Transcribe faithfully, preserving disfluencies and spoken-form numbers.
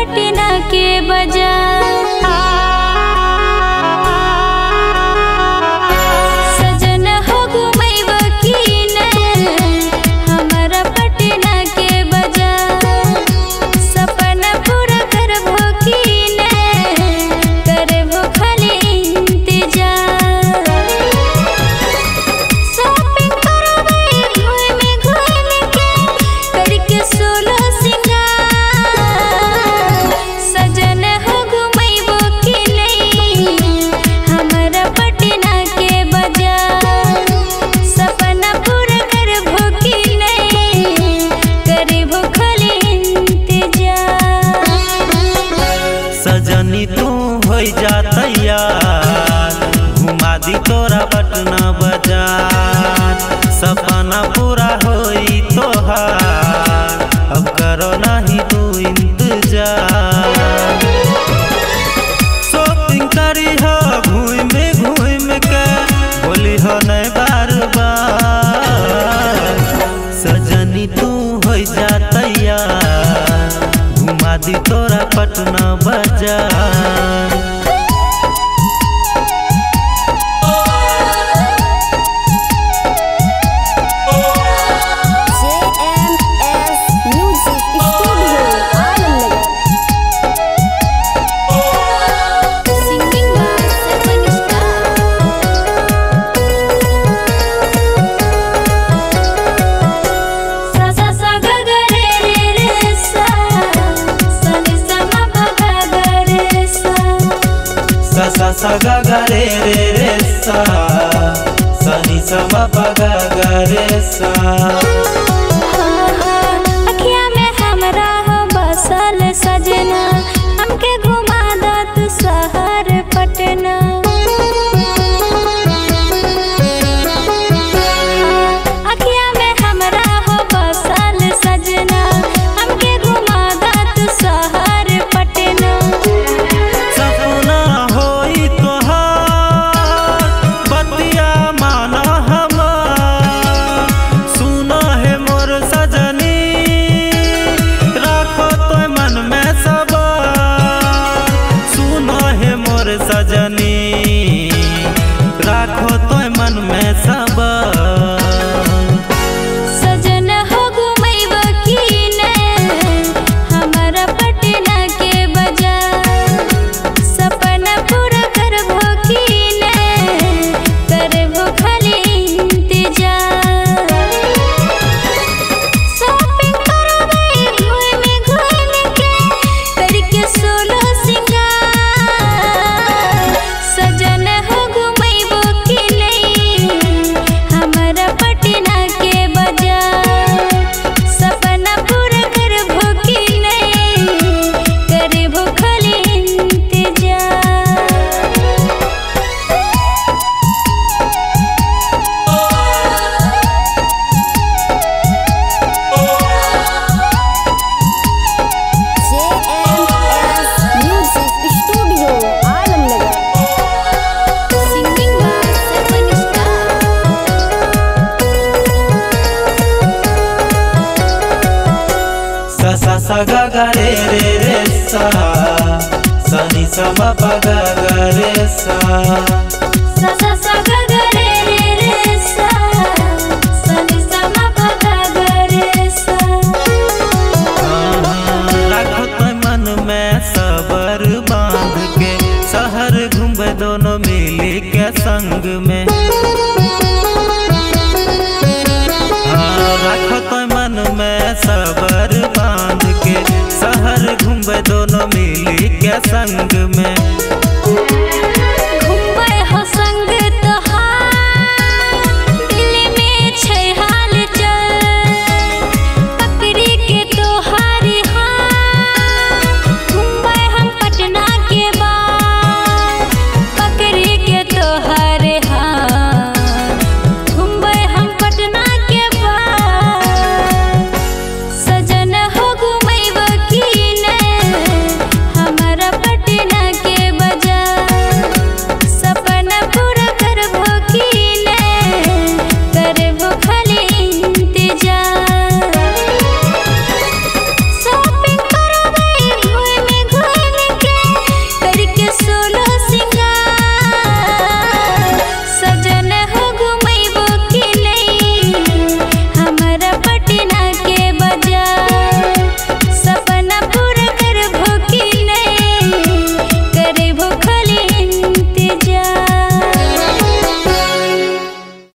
पटना के बाजार। सजन हो घुमैब की नहीं हमारा पटना के बाजार। सपना पूरा करबो की नहीं करबो खाली इंतजार। शॉपिंग करबै घूम घूम के करके सोलो सिंगार। सजन हो घुमैबो की नहीं हमारा पटना के बाजार। सपना पूरा करबो की नहीं करबो खाली इंतजार। सजनी तू हो जा तैयार घुमा दी तोरा पटना बाजार। सपना पूरा होई तोहार अब करो नहीं तू इंतजार। शॉपिंग करी हो घूम घूम के बोली हो नहीं बार बार। सजनी तू हो जा तैयार घुमा दी तोरा पटना बाजार। सा सा गा गा रे रे रे सा सनी समा पा गा गा रे सा। अखिया में हमरा हो बसल सजना हमके घुमा दा तू शहर पटना। अखिया में हमरा हो बसल सजना हमके घुमा दा तू शहर पटना। सपना होई तोहार बतिया माना हमार। सुना है मोर सजनी राखो तो मन में सवार। सुना है मोर सजनी राखो तो मन में सवार। सजन हो घुमैब की नहीं हमारा पटना के बाजार। सपना पूरा करबो की नहीं करबो खाली इंतजार। शॉपिंग करबै घूम घूम के करके सोलो सिंगार। सजन हो घुमैबो की नहीं हमारा पटना के बाजार। सपना पूरा करबो की नहीं करबो खाली इंतजार। सा सा सा गा गा रे रे रे सा सनी समा पा गा गा रे सा। सा सा सा गा गा रे रे रे सा सनी समा पा गा गा रे सा। राखो तो मन में सबर बांध के शहर घूमे दोनों मिली के संग में। हाँ राखो तो मन में सबर बांध के शहर घूमे दोनों मिली के संग